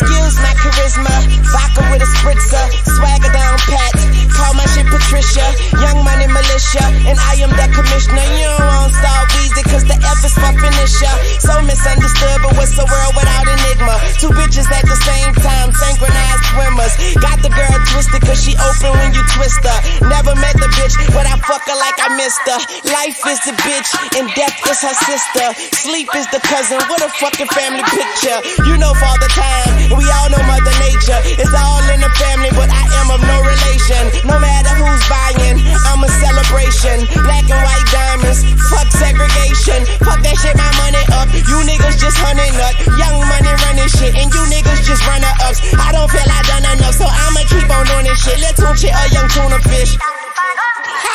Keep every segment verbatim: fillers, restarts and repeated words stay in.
Excuse my charisma, vodka with a spritzer, swagger down pat, call my shit Patricia, young money militia, and I am the commissioner. You don't want star Weezy, cause the F is for finisher. So misunderstood, but what's the world without enigma? Two bitches at the same time, synchronized swimmers. Got the girl twisted, cause she open when you twist her. Never met the bitch, but I fuck her like I missed her. Life is the bitch, and death is her sister. Sleep is the cousin, what a fucking family picture. You know Father Time, and we all know Mother Nature. It's all in the family, but I am of no relation. No matter who's buying, I'm a celebration. Black and white diamonds, fuck segregation. Fuck that shit, my money up. You niggas just hunting up. Young money running shit, and you niggas just runner ups. I don't feel I done enough, so I'ma keep on doing this shit. Let's tune shit, a young tuna fish. Ha.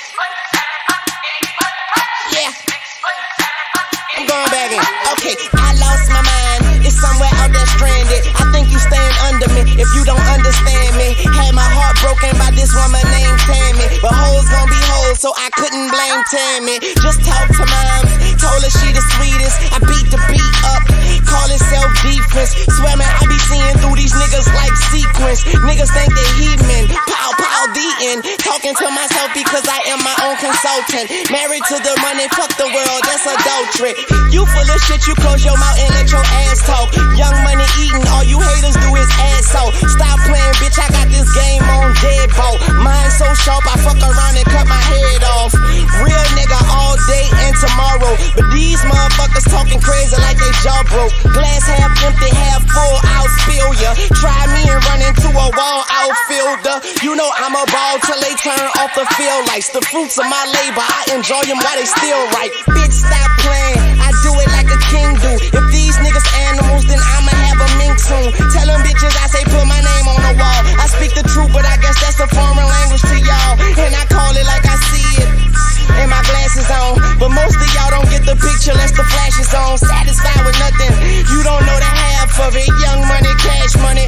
Yeah. I'm going back in. Okay, I lost my mind. It's somewhere out there stranded. I think you stand under me if you don't understand me. Had my heart broken by this woman named Tammy, but hoes gon' be hoes, so I couldn't blame Tammy. Just talk to moms, told her she the sweetest. I beat the beat up, call it self-defense. Swear man, I be seeing through these niggas like sequence. Niggas think they heathen, pow pow the end. Talking to myself because I am my own consultant. Married to the money, fuck the world, that's adultery. You full of shit, you close your mouth and let your ass talk. Young money eating, all you haters do is ass so. Stop playing, bitch, I got this game on deadbolt. Mine so sharp, I fuck around and cut my head off. Real nigga all day and tomorrow, but these motherfuckers talking crazy like they jaw broke. Glass half empty, half full, I'll spill ya. Try me and run into a wall outfielder. You know I'm a ball till they turn off the field lights. The fruits of my labor, I enjoy them while they still right. Bitch, stop playing, I do it like a king do. If these niggas animals, then I'ma have a mink soon. Tell them bitches I say put my name on the wall. I speak the truth, but I guess that's a foreign language to y'all, and I call it like I see it. And my glasses on, but most of y'all don't get the picture unless the flash is on. Satisfied with nothing, you don't know the half of it. Young money, cash money.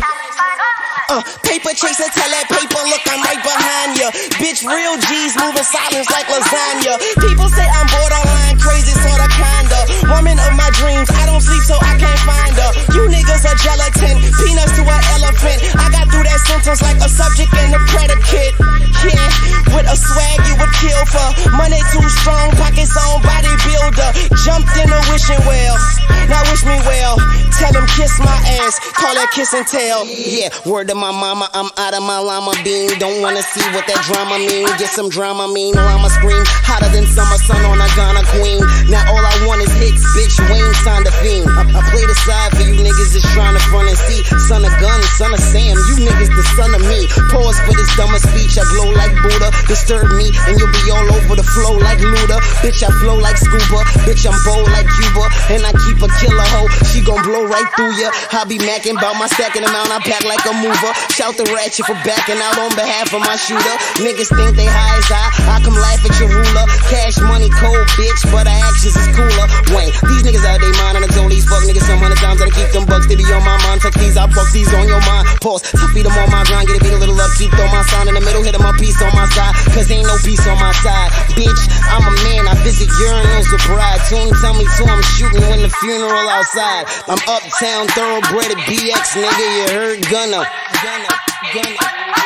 Uh, paper chaser, tell that paper, look, I'm right behind ya. Bitch, real G's moving silence like lasagna. People say I'm borderline crazy, sorta kinda. Woman of my dreams, I don't sleep so I can't find her. You niggas are gelatin, peanuts to an elephant. I got through that sentence like a subject and a predicate. Yeah, with a swag you would kill for. Money too strong, pockets on bodybuilder. Jumped in a wishing well, now wish me well. Tell him kiss my ass, call that kiss and tell. Yeah, word to my mama, I'm out of my llama bean. Don't wanna see what that drama mean. Get some drama mean, or I'ma scream hotter than summer sun on a Ghana queen. Now all I want is hits, bitch, Wayne signed a fiend. I, I play the side for you niggas that's trying to front and see. Son of gun, son of Sam, you niggas the son of me. Pause for this dumber speech, I glow like Buddha. Disturb me and you'll be all over the flow like Luda. Bitch, I flow like scuba, bitch, I'm bold like Cuba. And I keep a killer hoe, she gon' blow right through ya. I be macking bout my stacking amount, I pack like a mover. Shout the ratchet for backing out on behalf of my shooter. Niggas think they high as I, I come laugh at your ruler. Cash money cold, bitch, but our actions is cooler. Wayne, these niggas out they mind, and I told these fuck niggas some hundred times that I keep them bucks, they be on my mind. Fuck these, I fuck these on your mind. Pause, to feed them on my grind, get a beat a little upkeep, throw my sign in the middle, hit my piece on my side, cause ain't no peace on my side. Bitch, I'm a man, I visit urinals with bride. Soon tell me to, I'm shooting when the funeral outside. I'm uptown, thoroughbred at B X, nigga, you heard, gunna, gunna, gunna.